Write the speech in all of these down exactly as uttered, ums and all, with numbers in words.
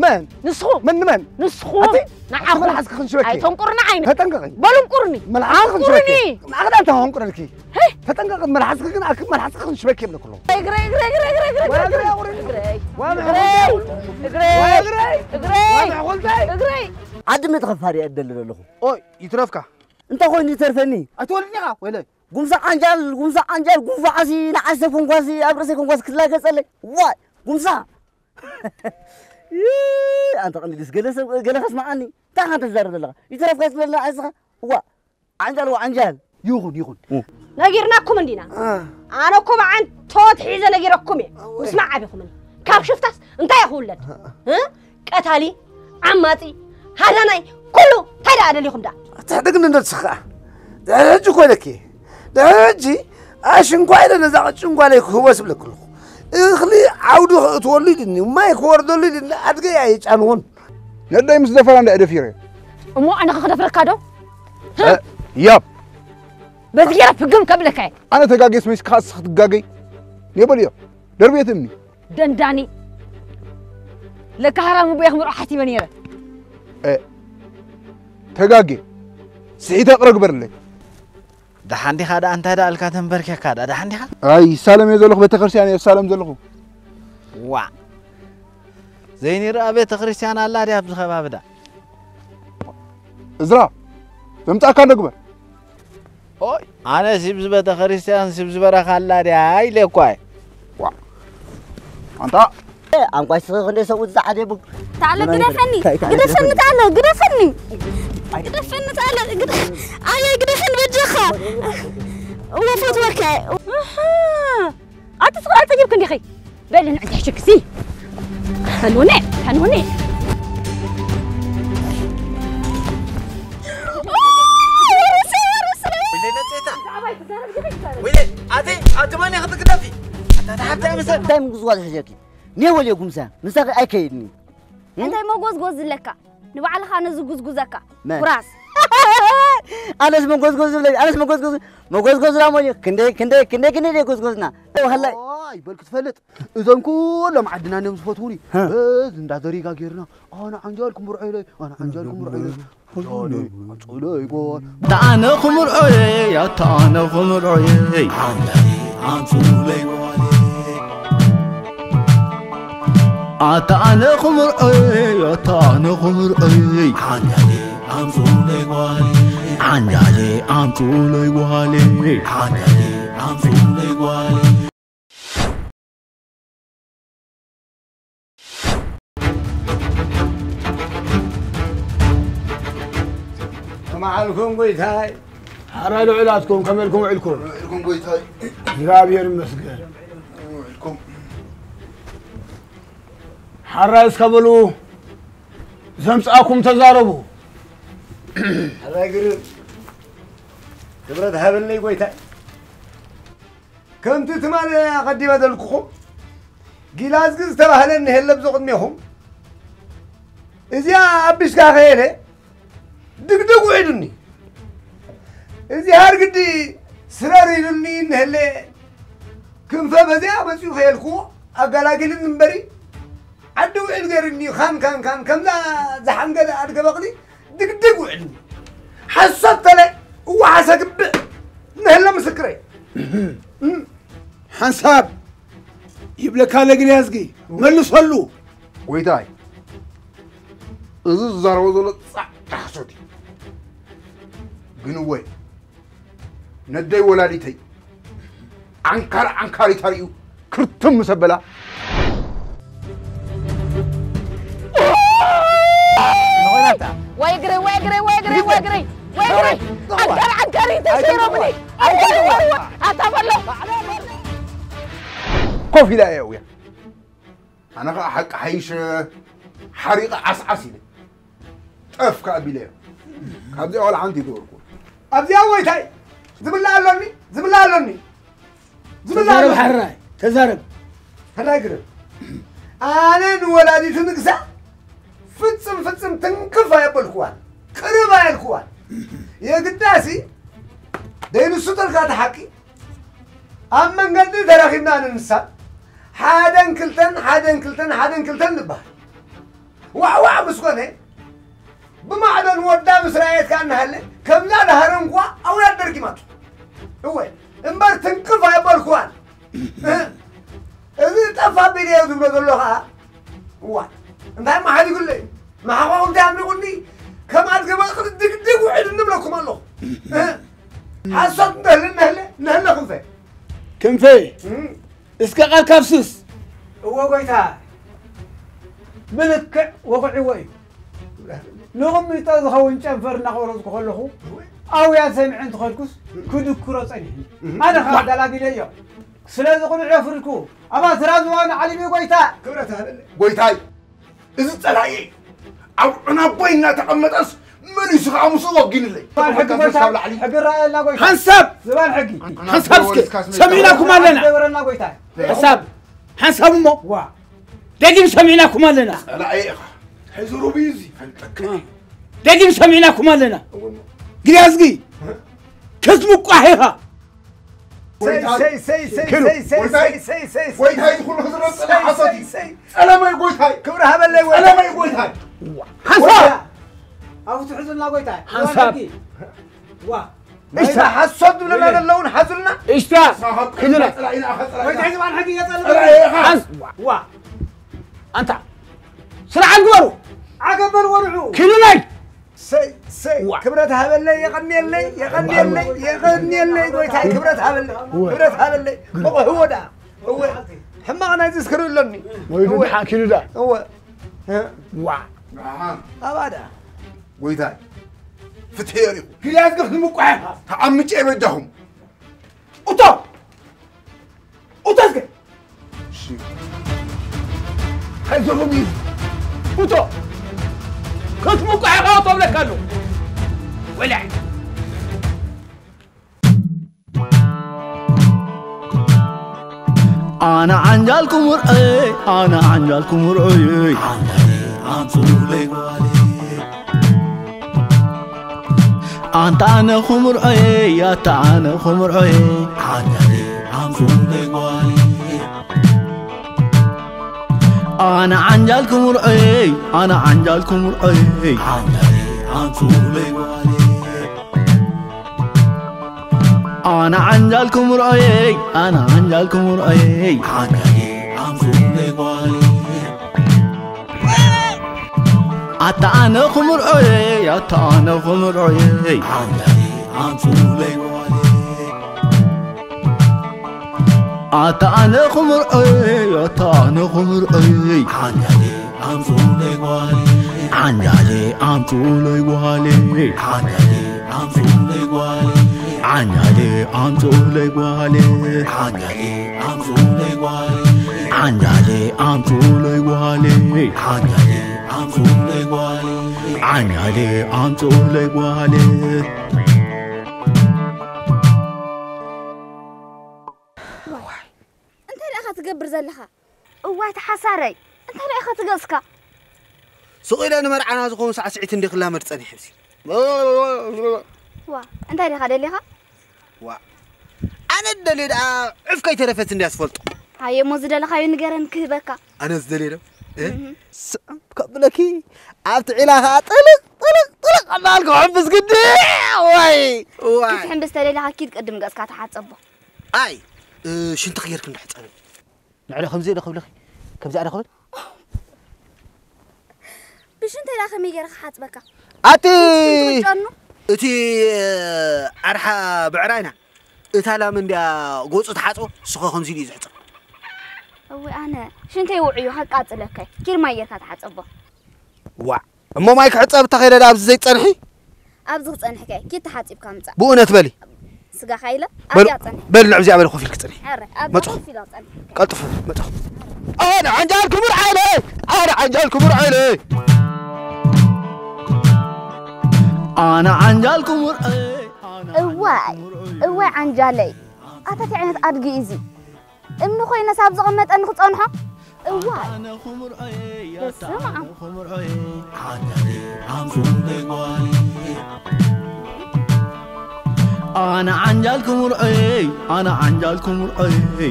من نسخو من من نسخو نعم ملحسك خنشوكي أي تنقرنا عينك فتنقرني بلوم قرني ملحسك خنشوكي أغدا أنت هون قرنكي فتنقر ملحسك كنا أكيد ملحسك خنشوكي من كله اجري اجري اجري اجري اجري اجري اجري اجري اجري عاد ما تغفاري أدل له أوي يترفكا أنت خويني ترفني أتولني غا ولا قمصة عنجال قمصة عنجال قمصة عسي نعسة قمصة أبرز قمصة كلا كسلة واي قمصة أنت قلني ديس جلس جلس اسمعني تاخذ الزر الله يترف كاس لنا عسخة هو عنجال وعنجال يغون يغون نجيرناكم عندنا أنا كم عن توت حيزة نجيركم اسمع أبيكم كاب شفتاس أنت يا خولد ها قتالي عماتي هذا ناي كله هذا أنا اللي خمدا تحدقنا نتسخة ده هجوا كلكي ده هجي عشان قايل أنا زعلت شو قايل هو سبب كله خلي عودوا تولدني وما يكور دولدني أدقي عيش عنون ندى مصدفر عند أدفيره مو أنا خد فرق كادو ها ياب بس يا فقم قبلك هاي أنا تجاجي اسمي خاص تجاجي يبليو دربي يتمني دنداني لك هرم بيخ مرحتي منيرة إيه تجاجي سعيد أقرأ برلي ده عندي هذا أنت هذا الكاتم بركة كذا ده عندي هذا أي سالم يزلخ بتخرسيان يا سالم زلخو وا زيني رأى بتخرسيان الله ده أبز خباب ده إزرا فهمت أكان أكبر أوي أنا سبز بتخرسيان سبز برا الله ده هاي لكواي وا أنت أم قايس خلنا سووا زعادة بق تعال قدفني قدفني تعال قدفني قدفني تعال قدف أيه قدفني بجخة وفوت وكاي أنت صغير تجيب كندي خي بل أنا عندي شكسي هنوني هنوني ويلي أتي أتي ماني أخذ كدافي أنت تعبت مثلا دايم جزوال حجاكي نيولي قمصة مساق أكيدني أنت ما جوز جوز لك نبع على خانة جوز جوزك ما. براس أنا اسمه جوز جوز لي أنا اسمه جوز جوز ما جوز جوز رامي كندي كندي كندي كندي جوز جوزنا وهلا أي بالك تفلت إذا كلهم عدنا نمس فطوري بس إنت طريقة غيرنا أنا عنجالكم مرعيلي أنا عنجالكم مرعيلي حلالي حلالي بول تعال خمر عيي يا تعال خمر عيي عنجالي عنجالي تعال خمر عيي تعال خمر عيي عنجالي عنجالي والي عنجالي عنجالي والي عنجالي عنجالي والي معلكم قيت هاي حرالوا علاتكم كملكم علكم لكم قويت هاي غابير مسكين لكم حرايس قبلوا زمصاكم تزاربوا الراجل كبرت هبلني قويت هاي كنت تمالي قدي بدلكم جلاس جز تبهلن هلا بزقد ميهم إذا أبيش كاخيله دقدقوا عدني إذا هارقدي سراري لني نهلي كم فبزيا بس يخيلكوا أقلاقي للنبري عدوا عد غيرني خان كان كان كم لا زحم قد أرقى بقلي دقدقوا عدني حسبت لي وحسب نهلا مسكري حساب يبلك على جنازقي ملو صلوا ويداي إذا الزرع وضلت صح تحصدي قنوي ندي ولادتي عنكر عنكاري تريو كرتم مسبلا ويجري ويجري ويجري ويجري ويجري عنكر عنكري تشيربني أتفلو كوفي لا يا ويا أنا حق حيش حريقة عسعسي أفكا أبي ليه كابدي أول عندي دوركم أبدي أول تاي زم الله علمني زم الله علمني زم الله تزارب حراي تزارب هلا قرب أنا نولادي تنقسى فتسم فتسم تنكفى يا بالكوان كربا يا الكوان يا قداسي دين السطر كات حكي أما قدي تراخينا ننسى حادن كلتن حادن كلتن حادن كلتن نبه واع واع مسكونه بمعدن ودا مسرايت كان هله كم لا نهرن قوا او يدرك مات هو امبر تنقف يبلكوان اذا طفا بيديو دبل دلوها وا انت ما حد يقول لي ما هو انت عم يقول لي كم ادغ ما دق دق وعد نبلكم الله حسط نهل نهل نهل خنفه كنفي اسكا قال كابسس هو قيتها ملك وقعي وي نغم يتزخون شنفرنا خورز كله او يا سمع انت خلكس كدكرو صني انا خاد لا بيليو سلاز قول عفركو اما سراز وانا علي بي قيتا كبرتها قويتاي اذا طلعي او انا بينا تقمطس من يسخ امس وقين لي حق حق الراي لا قيتا حساب زبال حقي حساب سمعناكم لنا دورنا قيتا حساب حساب مو وا دقيم سمعناكم لنا لا اي حزرو بيزي فلتك دقيم سمعناكم لنا قريازقي كسمو قاحيها سي سي سي سي سي سي سي سي وين هاي تقول هزر الصلاة حصدي أنا ما يقول هاي كبرها بالله أنا ما يقول هاي حساب أو تحزن لا قيتا حساب وا إيش حسد ولا لا اللون حزلنا إيش تا كذا وين تحزن عن حقي حس وا أنت سرع عنقورو عقبل ورعو كذا سي سي كبرتها بالله يغني اللي يغني اللي يغني اللي قويتها كبرتها بالله كبرتها بالله هو هو ده هو حما انا تذكروا لني هو حاكي ده هو ها وا ابدا قويتها فتحيري كلا يقف المقعد تعمج ابدهم اوتو اوتو شي هاي زومي اوتو كنت مقعد اوتو لك قالوا ولا أنا عنجالكم ورأي أنا عنجالكم ورأي أنت أنا خمرأي يا تانا خمرأي أنا عنجالكم ورأي أنا عنجالكم ورأي أنا عنجالكم رأيي أنا عنجالكم رأيي أتا أنا خمر رأيي أتا أنا خمر رأيي أتا أنا خمر رأيي أتا أنا خمر رأيي عنجالي أم تولي والي عنجالي أم تولي والي عنجالي أم تولي والي عنجالي أم تولي والي عنجالي أم تولي والي انت لا اخا تقبر زلها واي تحساري انت لا اخا تقصكا سقيل أنا مرعنا زخون ساعة ساعة تندق الله مرتني حبسي وا انت اللي خا دليها وا أنا الدليل عفكا يترفت الناس فلط هاي مو زدل خاي نغرن كبكا أنا الدليل إيه قبلكي عبت علاها طلق طلق طلق أنا ألقى حبس قدي واي واي كيف حبس دليلها أكيد قدم قاسكا تحتصبه أي شن تغيرك من حتصبه نعلى خمسة إلى قبلك كم زعل قبل بش انت لا خمي غير حاتبكا أتي أتي أرحى بعراينا أتلا من دا قوس تحاتو سخو خمسة دي زحت هو أنا شنو تيوعيو حق أطلقك كير ما يركض حتصبه وا أما ما يكحتصب تخيل دا أبز زي تصنحي أبز تصنحكي كي تحاتب كامتا بؤنا تبلي سقا خايلة أبي تصنح بل نعم زي عمل خوفي الكتصنحي ما تخو قلطف ما تخو أنا عنجالكم مرعيلي أنا عنجالكم مرعيلي أنا عنجالكم مرعي واي واي عنجالي أتاتي عنت أرجي إزي إمنو خوينا ساب زغمت أنو تصنحه واي أنا خمرعي يا سمع خمرعي أنا عنجالكم مرعي أنا عنجالكم مرعي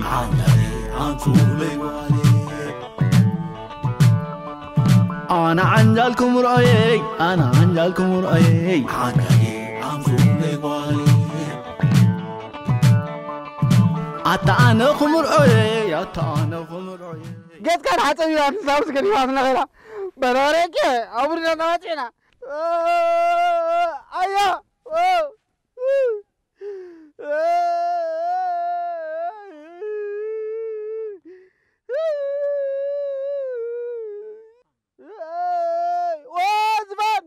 أنا عنجالكم رأيي أنا عنجالكم رأيي عنجالي عمزولي والي أتعناكم رأيي أتعناكم رأيي جيت كان حتى يوم سامس كان يوم نغيرا برارك أمرنا نواتينا أيا وزبان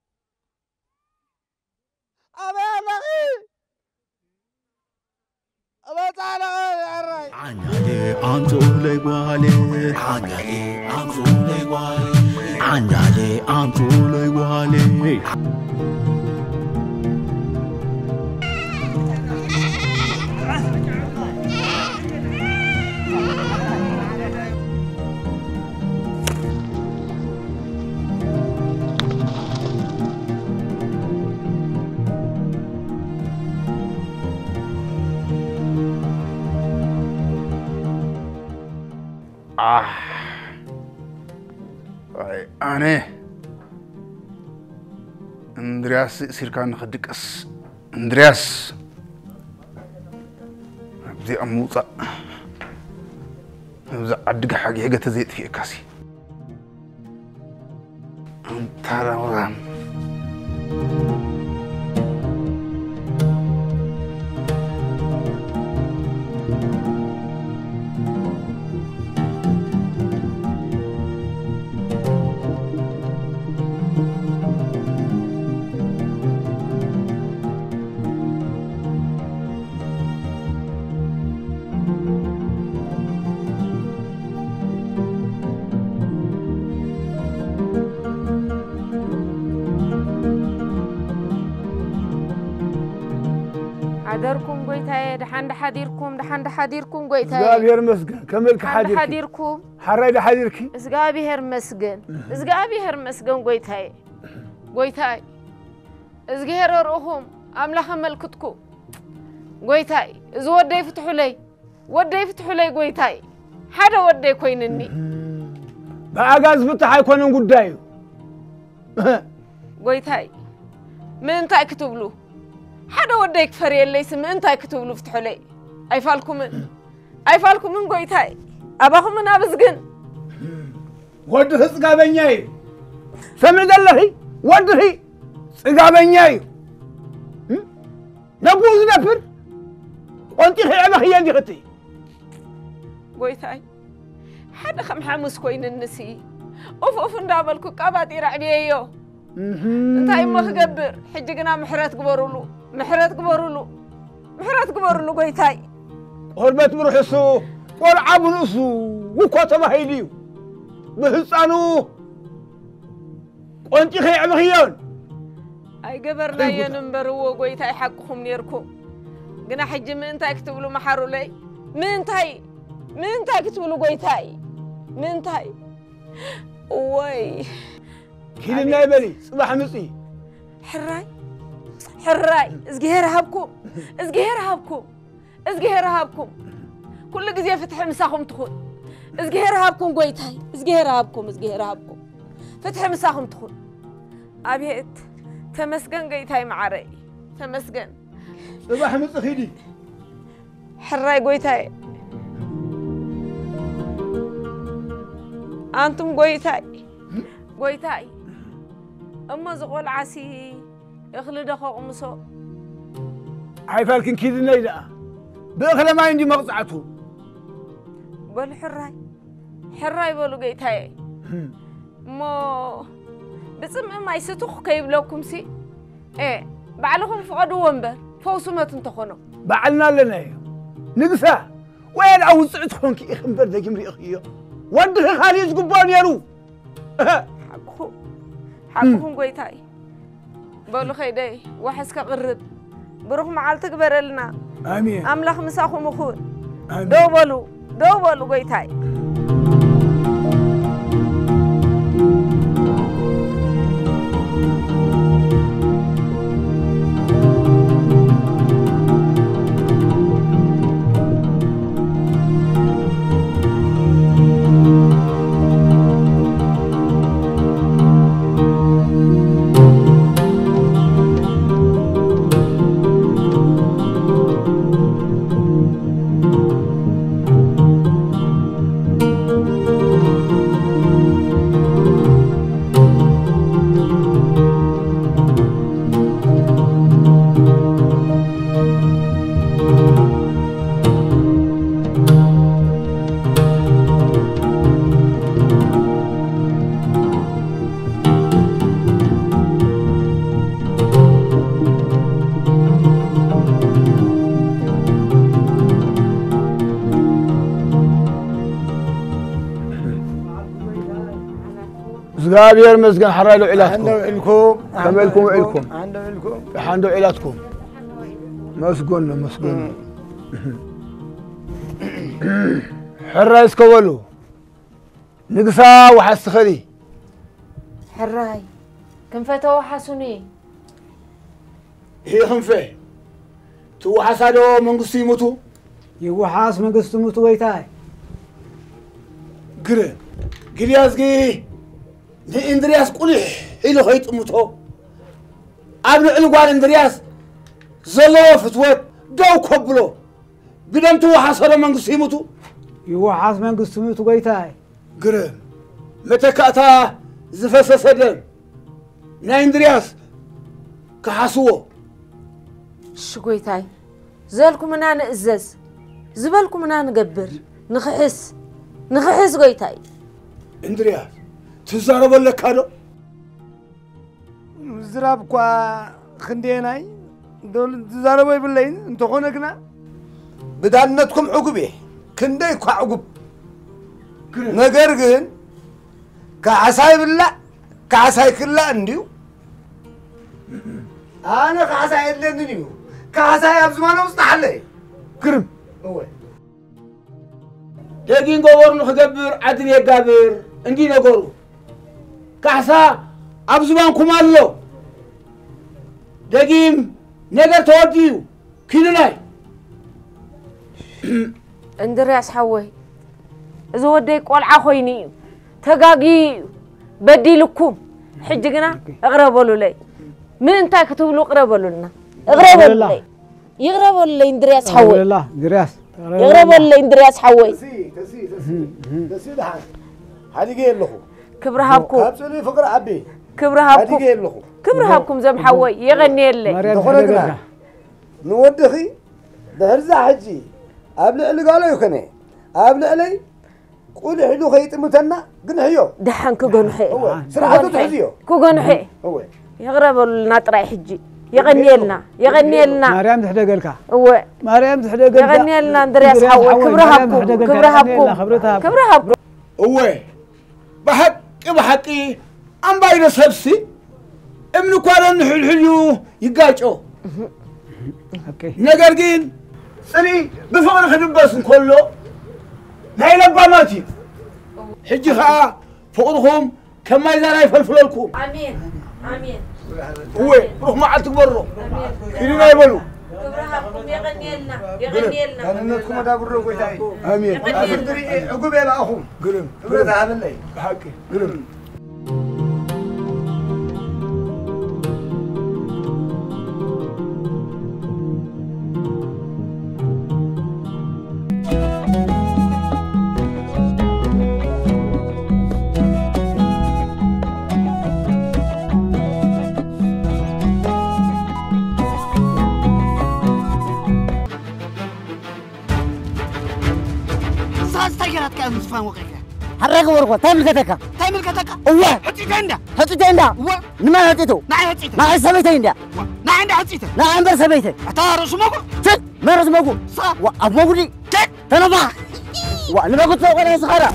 عنجالي عمزولي والي عنجالي عمزولي والي عنجالي عمزولي والي آه أنا اندرياس سيركان خدكس اندرياس بدي أموت إذا عدك حاجة حاجة تزيد في كاسي أنت رام حديركم قويتاي دحان حديركم دحان حديركم قويتاي زغابير مسجن كمل كحديرك حديركم حراي حديركي زغابير مسجن زغابير مسجن قويتاي قويتاي زغير روحهم املاخ ملكتكم قويتاي از ودي فتحوا لي ودي فتحوا لي قويتاي حدا ودي كوينني باغاز فتح يكونن غدايو قويتاي من تا كتبلو حدا وديك فري اللي اسم انت كتب له فتحوا لي اي فالكم من اي فالكم من قويتاي اباكم من ابزقن ودي صقابنياي سمع دلهي ودي صقابنياي نبوز نفر وانت هي ابا هي اللي ختي قويتاي حدا خم حامس كوين النسي اوف اوف ندابلكو قباطي رعبييو انتاي ما خغبر حجقنا محرات قبرولو محرات قبرولو محرات قبرولو قويتاي قربت بروحسو والعب رؤسو وكتب هيديو بهصانو وانت خيع مخيون اي قبرنا ينبرو قويتاي حقكم نيركم قنا حج من انتاي كتبلو محارو لي من انتاي من انتاي كتبلو قويتاي من انتاي وي كيلنا يبلي صباح مصي حراي حراي ازغير هابكم ازغير هابكم ازغير هابكم كل غزي فتح مساخم تخون ازغير هابكم قويتاي ازغير هابكم ازغير هابكم فتح مساخم تخون ابيت تمسكن قويتاي معري تمسكن صباح مصي خيدي حراي قويتاي انتم قويتاي قويتاي اما زغول عسي اخلد اخو امسو عيفالكن كيدنا يدا باخلا ما عندي مقطعته بل حراي حراي بولو قويتاي مو بسم ما يستخ كيبلوكم سي ايه بعلهم فقدوا ومبر فوسو ما تنتخونو بعلنا لنا نقسا وين اوصعت خونكي اخنبر دجمري اخيو ودخ خاليز قبان يرو حقهم حقهم قويتاي بقولوا خيدي وحسك قرب بروح معالتك برلنا امين املاخ مساخو مخون امين دوبلو دوبلو قويتاي زغابير مسكن حرايلو عيلاتكم عندو علكم كملكم علكم عندو علكم عندو عيلاتكم مسكن مسكن حرايس كولو نقصا وحسخلي حراي كم فتو حسوني هي خنفه تو حسادو منقسي يموتو يوحاس منقسط موت ويتاي قري قريازقي دي اندرياس قولي إلو خيط موتو عبلو علقوان اندرياس زلو فتوت دو كبلو بدم تو حسادو منقسي يموتو يوحاس منقسط موت ويتاي قري متى كأتا زفاس سدن نا اندرياس كحسوه شقويتاي زالكم انا نأزز زبالكم انا نقبر نخحس نخحس قويتاي اندرياس تزارب لك هذا زراب كوا خنديناي دول تزاربوا يبلين انتو خونكنا بدانتكم عقبه كندي كوا عقب نغرغن كعساي بالله كعساي كلا انديو انا كعساي اللندنيو كعساي ابزمانو مستحلي كرم هو دقين قبر نخدبر عدل يقابر اندي نقولو كعسا ابزمان كمالو دقين نقر توديو كينوناي اندرياس حوي إذا وديك والع خويني تجاجي بدي لكم حجنا أقربوا لي من أنت كتبوا أقربوا لنا أقربوا لي يقربوا لي إندرياس حوي لا إندرياس يقربوا لي إندرياس حوي تسي تسي تسي تسي ده هذه جاي له كبرها بكم أبصلي فقر عبي كبرها هذه جاي بكم له كبرها بكم زم حوي يغني لي دخلنا نودخي ده هرزة حجي قبل اللي قالوا يكني قبل علي قول حلو خيط متنا قنحيو دحن كقنحي هو سرعته تحزيو كقنحي هو يغرب لنا طراي حجي يغني لنا يغني لنا مريم تحدى قلكا هو مريم تحدى قلكا يغني لنا اندرياس حوي كبرها بكم كبرها بكم كبرها بكم هو بحق بحقي أم بايد سبسي امنو كوارن حل حليو يقاچو نقرقين سني بفقر خدم بس كله لا يلبى ماتي حجي خا فقدهم كما إذا يفلفل لكم آمين آمين هو روح ما عاد تبرو كلنا يبلو كبرها بكم يغني لنا يغني لنا أنا نتكلم هذا برو كويتاي آمين أفندري عقب يا أخوم قرم قرم هذا اللي بحقي قرم حرق ورقة تعمل كتكا تعمل كتكا أوه حطيت عنده حطيت عنده نما حطيته نعم حطيته نعم سبيته عنده نعم عنده حطيته نعم بر سبيته أتاه رسمه تك ما رسمه صح وأبوه لي تك تنبه وأنا ما قلت له ولا صغيرة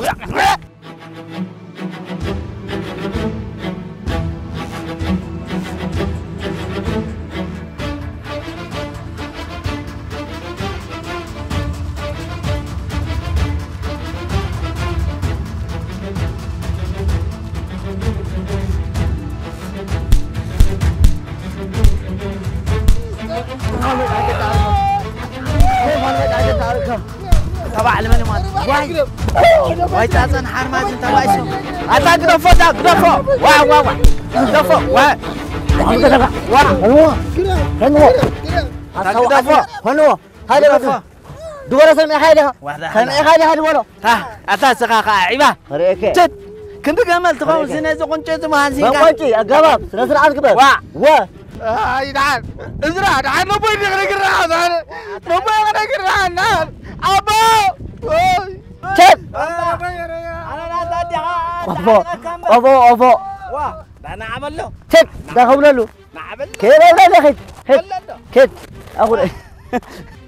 تبع لمن ما واي واي تاسن حرمات تبع اسمه أتا قدفو تا قدفو وا وا وا قدفو وا وا هنو هنو قدفو هنو هذا قدفو دورة سمي حالها سمي حالها هذا ولا ها أتا سقاقة عيبة ريكي جد كنت كمل تقول سنة زقون جد ما هنسين ما قلتي أقرب سنسر عاد قبل وا وا هاي تعال ازرع تعال نبي نغرق الرعان نبي نغرق الرعان أبا شد أنا لا تدي أبو أبو أبو وا أنا عمل له شد ده خبر له نعمل كيف ولا خد خد خد أقول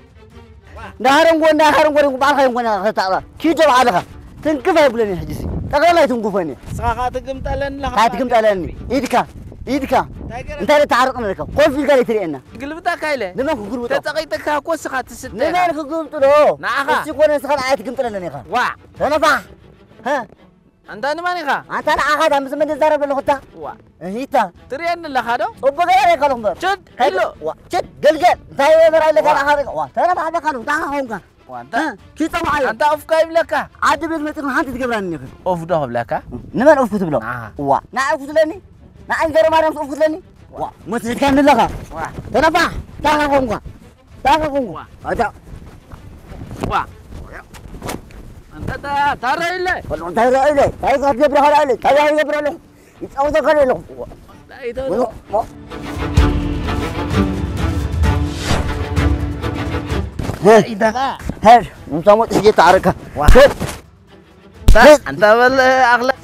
نهارم قوي نهارم قوي بعرف يوم قوي تعال كي جوا علىها تنكفى يقولني حجزي تقلت نقفني ساقا تقمت لنا لها قاعد تقمت لنا إيدك إيدك أنت اللي تعرقنا لك قول في القلي ترينا قلبتك كايله لما كقول تتقيتك هاكو سخات الستة لما أنا قلت له نعم تقول سخان عاد تقمت لنا نيخا وا أنا فا ها أنت أنا ماني خا أنت أنا أخذ هم سمين الزرب اللي خدها وا هيتا ترينا لها دو وبقى أنا كلام بر شد هلو وا شد قلقل تاي برا اللي كان أخذ وا ترى ما بقى تعال هونك وأنت كيف معي أنت أوف كايب لك عاد بيك مثل ما حد تقبلني أوف ده لك نمر أوف كتب له وا نعرف كتلني نعرف جرى ما نعرف أوف كتلني وا مسجد كان لك وا ترى با تعال هونك تعال هونك هذا وا أنت تا ترى إله والله ترى إله ترى قد جبر هذا إله ترى جبر له يتعود كله له لا يدور ها إذا هر نسمع تيجي تعركها أنت بل أغلى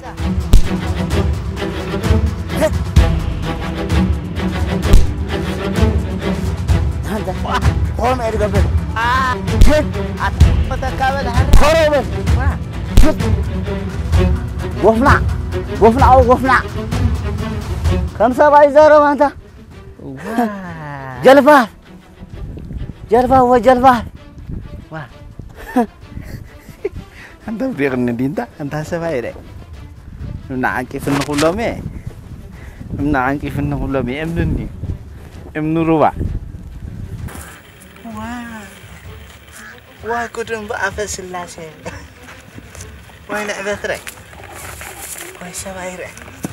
هذا هو ما يرجع بس آه متكامل خرابة وفنا وفنا أو وفنا كم سبعة زارة ما أنت جلفة جلفة هو جلفة واه أنت بدي أغني دينتا أنت سبايرة نعم كيف نقول مي نعم كيف نقول مي أمنني أمن روبا واه واه كودن بأفس اللاسة واه لعبة ثري واه سبايرة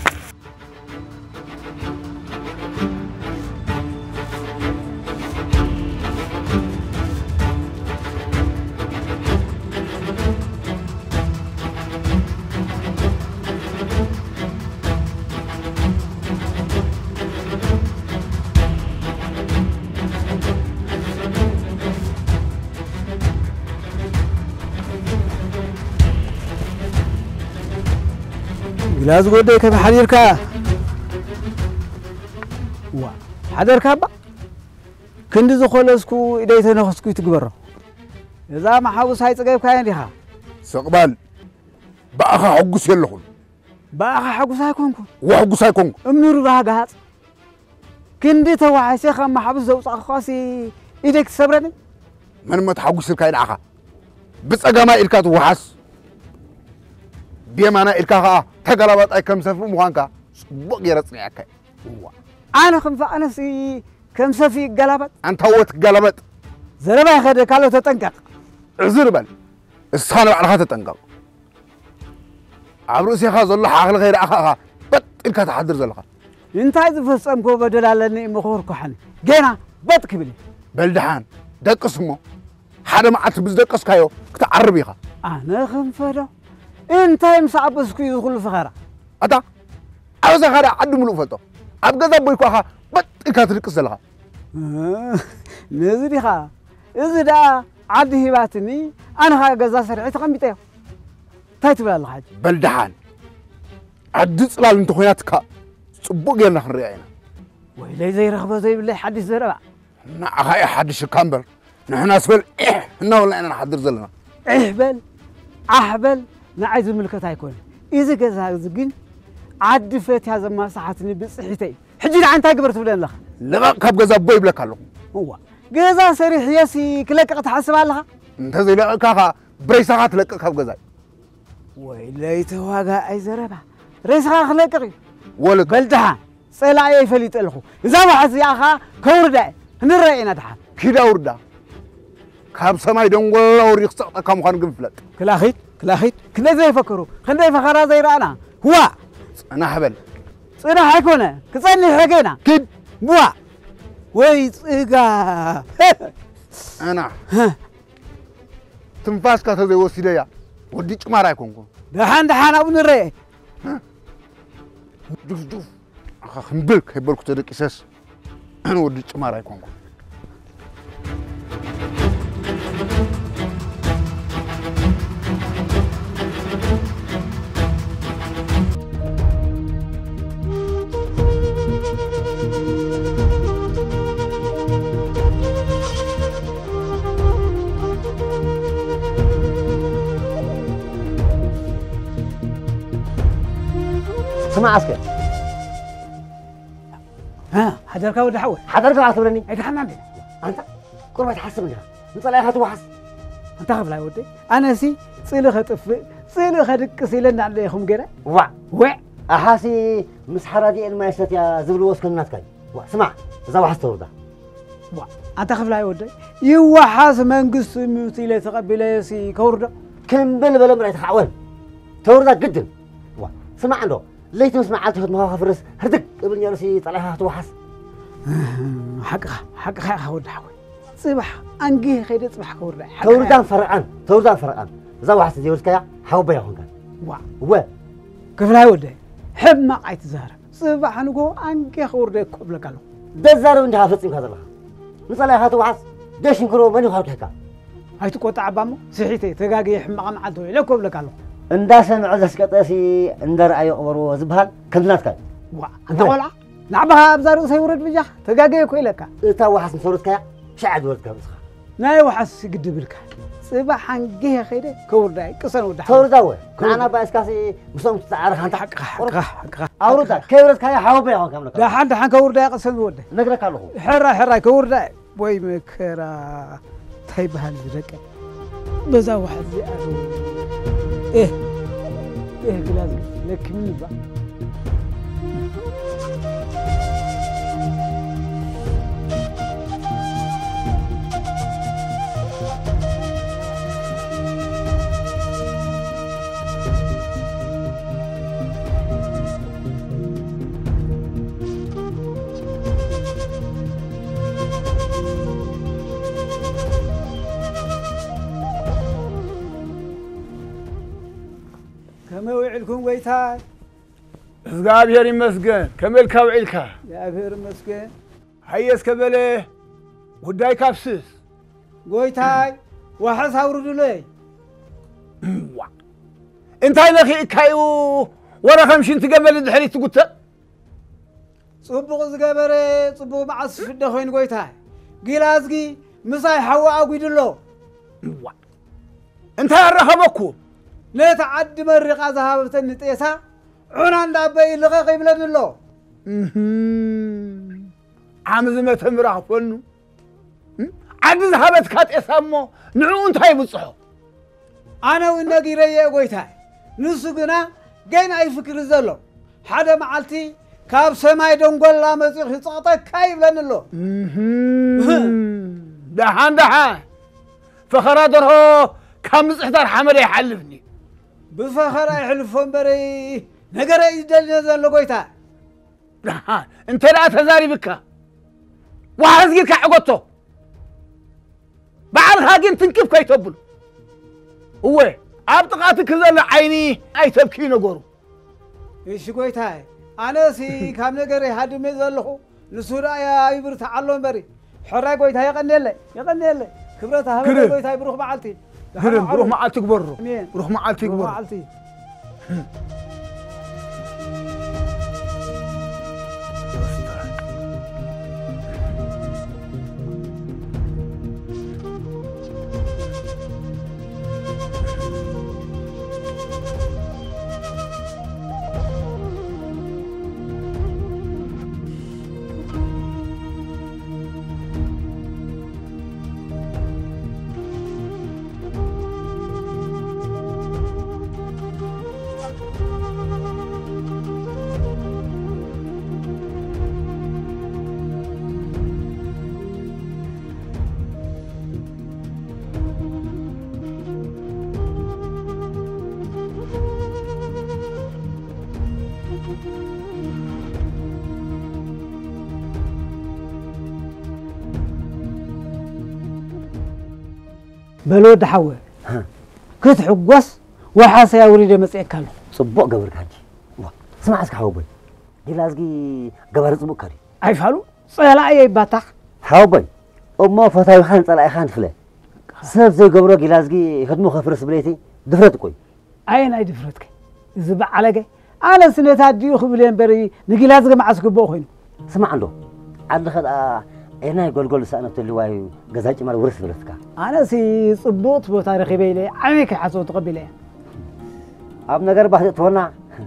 جلاس قدي كيف حديرك وا حديرك با كندي زخلصكو إذا يتنخسكو يتقبره إذا ما حاوس هاي تجيب كاين لها سقبال بقى حقوس يلهم بقى حقوس هاي كونكو وحقوس هاي كونكو أمنور راجعات كندي توعي شيخ ما حبس زوج أخواسي إيدك صبرني من ما تحقوس الكاين أخا بس أجمع إلكات وحاس بيمانا إلكاها تقلبت أي كم سفر مهانكا بقي رسمي أكاي أنا خم فأنا سي كم سفي قلبت أنت هوت قلبت زربا ياخذ كالو تتنقق زربل السخانة على هذا تنقق عبروس يا خاز الله عقل غير أخاها بط إلك تحضر زلقة أنت عايز فصم كو بدل على إني مخور كحني جينا بط كبلي بلدحان دق اسمه حدا ما عتبز دق اسكايو كتعربيها أنا خم فدا أنت يمسع بسكو يدخل فخرة أتا عاوز خرا عد ملوفتو أبغى ذا بيكو أخا بط إلك تركز زلقة نزلي خا إذا دا عد هباتني أنا خا جزا سرعت قميته تايت بلا الحاج بلدحان عد صلال أنت خوياتك صبوق يلا خريعنا ويلي زي رخبة زي بالله حد زربا نا هاي حد شكامبر نحن أسفل إيه إنه ولا أنا حضر زلنا إحبل أحبل نعايز الملكة هيكون إذا جزا زقين عد فات هذا ما صحتني بصحتي حجينا عن تاجبرت بلا لخ لغا كاب جزا بوي بلا كله هو جزا سريح ياسي كلك تحسب علىها أنت زي لا كافا بريسات لك كاب جزا ويلي تواجع أي زربا ريسها خلقري ولد بلدها سلا يفليت الخو إذا ما حس يا أخا كوردا نرأينا دحا كده وردا كاب سماي دون ولا وريخ سقط كم خان قنفلت كلاخيت كلاخيت كنا زي فكروا خلنا فخرا زي رانا هو أنا حبل صينا حكونا كصني حكينا كد بوا وي صيغا أنا تنفاس كاتو زي وسيليا ودي تمارا يكونكو دحان دحان أبو نرأي جوف جوف أخا خنبلك هيبلك تدك إساس أنا ودي تمارا يكونكو اسمع اسكت ها حضرك ود حول حضرك عصبني اي تحنا عندنا انت قربة تحسبنها نطلع هاتو وحس انت خاف لا ودي انا سي صيل خطف صيل خدك سيلنا عليكم غيره وا وا احاسي مس حرادي ما يشت يا زبلو وسكنات كاي وا اسمع اذا وحس توردا وا انت خاف لا ودي يوحاس منغست ميوتيله تقبله سي كوردا كم بل بل مريت حاول توردا جدا وا سمع عنده ليت مسمع عاد ما خفرس هردك قبل يرسي طلعها توحس حق حق حق ود حول صباح انجي خيد صباح كوردا توردا فرقان توردا فرقان اذا وحس دي ورسكا حوبه يكون كان وا وا كيف لا ودي حب ما عيت زهر صباح نقول انجي خوردا قبل قالو دزارو انت حافظين كذا نصلي هاتو وحس داش نكرو من يخرج هكا هاي تقطع عبامو صحيتي تغاغي يحمق معدو لكم لكالو اندا سمع زسكطسي اندر اي قبرو زبال كنتنات كاي وا انت قولع لعبها ابزارو سيورد بجا تغاغي كويلكا اتا وحس نصورتك شعد ولدك بصخ ناي وحس قدبلك صباح انجي خيده كورداي قسن ودا كورداوي انا باسكاسي مسوم تعرف انت حق حق حق اوردا كيورد كاي حاوبه يهون كم لك لا حد حن كورداي قسن ودا نغرك الله حرا حرا كورداي وي مكرا تايبها لدك بزا واحد زي ايه ايه لازم لك مين بقى كما وعلكم ويتاي እግዚአብሔር ይመስገን ከመልካ ውዒልካ እግዚአብሔር ይመስገን ሃየስ ከበለ ጉዳይ ካፍስስ ጎይታይ ወሐስ አውርዱለይ እንታይ ለኺእካዩ ወረ ከምሽን ትገመል ድሕሪት ትጉተ ጽቡቕ ዝገበረ ጽቡቕ መዓስ ፍደ ኮይኑ ጎይታይ ጊላዝጊ ምሳይ ሓዋ አጉይድሎ እንታይ አረኸበኩም نتعد مرقا ذهبتني طيسا عنا ندابي لقا يبلن له عامز ما تمرح فنو عد ذهبت كات يسمو نعو انتي بصحو انا والنقي ريا قويتاي نسو قنا قين اي فكر زلو حدا معالتي كاب سماي دنقل لا مزيخ يصاطا كايب لن له دحان دحان فخرادره كم زحتر حمل يحلفني بفخر يحلفون بري نقر يدل نزل لقويتا انت لا تزاري بك واحد يقول كعقوته بعد هاجين تنكف كي تبل هو ابطقاتك زل عيني اي تبكي نقرو ايش قويتا انا سي كام نقر هاد مزلخو نسورا يا يبر تعلم بري حرا قويتا يقني لي يقني لي كبرتها هبل قويتا بروح بعلتي هرم روح معالتك برو روح معالتك برو معالتي بلود حوى كنت حقوس وحاسة أريد مسيك كله صبوا قبر كاجي اسمع اسك حوبي جلازقي قبر صبوا كاري أي فعلوا صيلا أي باتخ حوبي أما فتاي خان طلع خان فله سب زي قبره جلازقي خدمه خفرس بليتي دفرت كوي أين أي دفرتك زبع على أنا سنة هديو خبلين بري نجلازقي مع سكبوخين سمع عنده عاد خد أنا يقول قول سأنا تقول واي جزاج مال ورث بلتك أنا سي صبوت بو تاريخي بيلي عميك حسو تقبلين أبنا قرب واحد تونا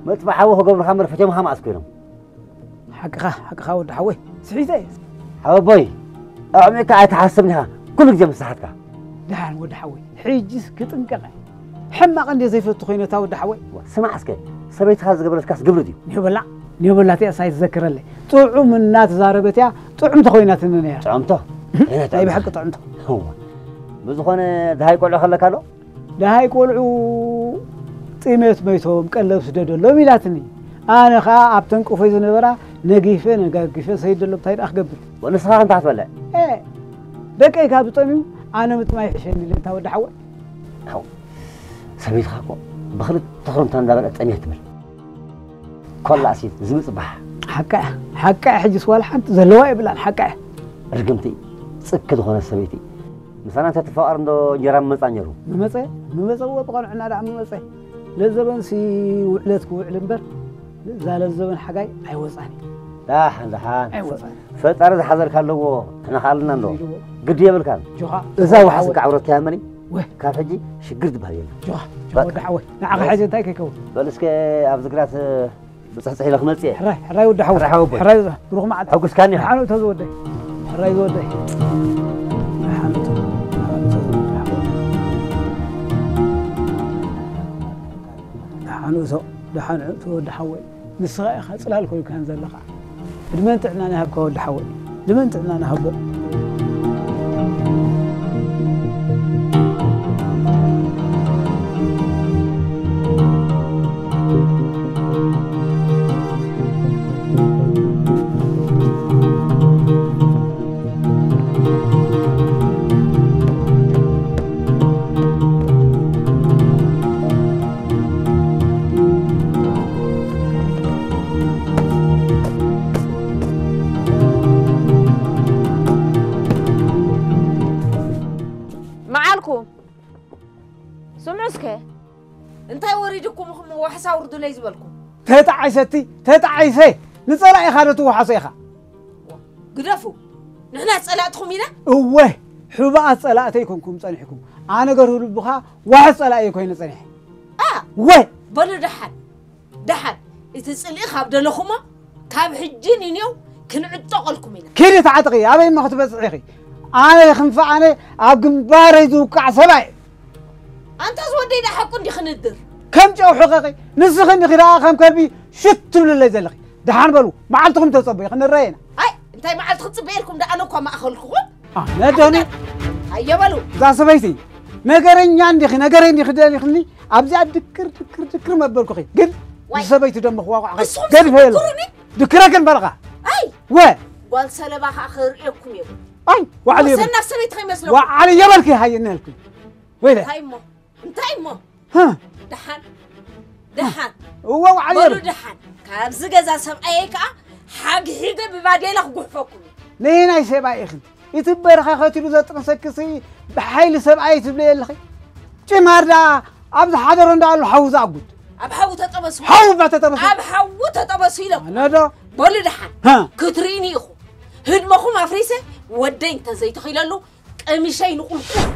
مطبع حوه قبل خمر فتيم خام أسكرهم حقها حقها ود حوي سعيدة حوا بوي أعميك عتحسبنها كل جم صحتك دحان ود حوي حيجس كتنقع حماق عندي زي فتخينة تا ود حوي سمع اسكي سبيت خاز قبل كاس قبل دي نيبلا نيبلا تي ساي تذكر لي طعم الناس زاربتها طعم تخينات نيا طعمته طيب حق طعمته هو بزخونه دهاي قولو خلك الو دهاي قولو طيمت بيتهم قلب سددلو ميلاتني أنا خا أبتن كوفي زنبرة نجيفة نجاكيفة سيد اللي بتاعي أخقبت ونسخة أنت هتولع إيه دك إيه كابو طميم أنا متماي حشين اللي تاود حوا هو سبيت خاكو بخلت تخرم تندبر أتنيه تمر كل عسير زمت صباح حكا حكا حج سوال حنت زلوا يبلان حكا رقمتي سكت خنا سبيتي مثلا أنت تفكر إنه جرام متعنيرو ممسى ممسى هو بقول عنا لا ممسى للزبن سي وعلتك وعلنبر زال الزبن حقاي أيوصاني دحان دحان أيوصاني فترة حذر كله إحنا خالنا له قد يبل كان إذا وحسك عورت يا مني كان حجي شقرد بهاي جوه جوه دحوي نعق حاجة تايك كيكو بلسك أبذكرات بتصحصح لك ملتي حراي حراي ودحوي حراي حراي روح معد حوكس كاني حانو تزودي حراي زودي حانو حانو زو دحان تود حوي نسخة خصلال كل كان زلقة لمن تعنا نهب كود حوي لمن تعنا نهبو حساورد ليز بالكم تتعيستي تتعيسي نصلا يخادتو حسيخه قدفوا نحنا صلاتكم هنا اوه حبا صلاتيكم صنحكم انا غير لبخا واحد صلاي كوين صنح اه وي بل دحن دحن يتصلي خاب دلخما كاب حجين ينيو كنعطقلكم هنا كيري تعطقي ابي ما خطبصخي انا يخنفع انا اب جنبار يزوقع سباي انت زودي دحق اندي خندر كم جو حقيقي نسخني غير خم كلبي شت ولا زلخي دحان بلو معلتكم تصبي خن الرينا اي انت معلت تصبي لكم ده انا كما اخلكم اه ندوني هيا بلو ذا سبيتي نغرني عندي خي نغرني خدالي خني ابزع دكر دكر دكر مبلكو خي قل سبيتي دم خواق قل فيل دكرا كن بلغا اي و قال سلبا اخر يكم يبل اي وعلي وسنا سبيت خي مسلو وعلي يبلكي هاي نلكم ويله تايمو انتايمو ها دحان دحان هو وعلي بلو دحان كاب زغزا سبعيكا حق حيقه بباديلك غحفكم لينا يسبعي اخي يتبرخ خاطر ذات مسكسي بحيل سبعي تبلي لخي جماردا ابز حضر اندالو حوز اقود اب حو تطبس حو ما تطبس اب حو تطبس يلك لا دا بل دحان ها كتريني اخو هدمخم افريسه ودين تزيت خيللو قميشي نقول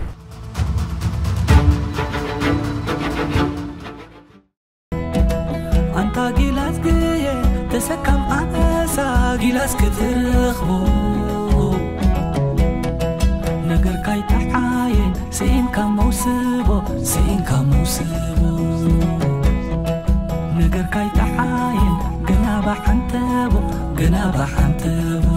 أنت جلاس جي تسكم أنسا جلاس كترخبو نجر كاي تحاين سين كموسبو سين كموسبو نجر كاي تحاين جنابا حنتبو جنابا حنتبو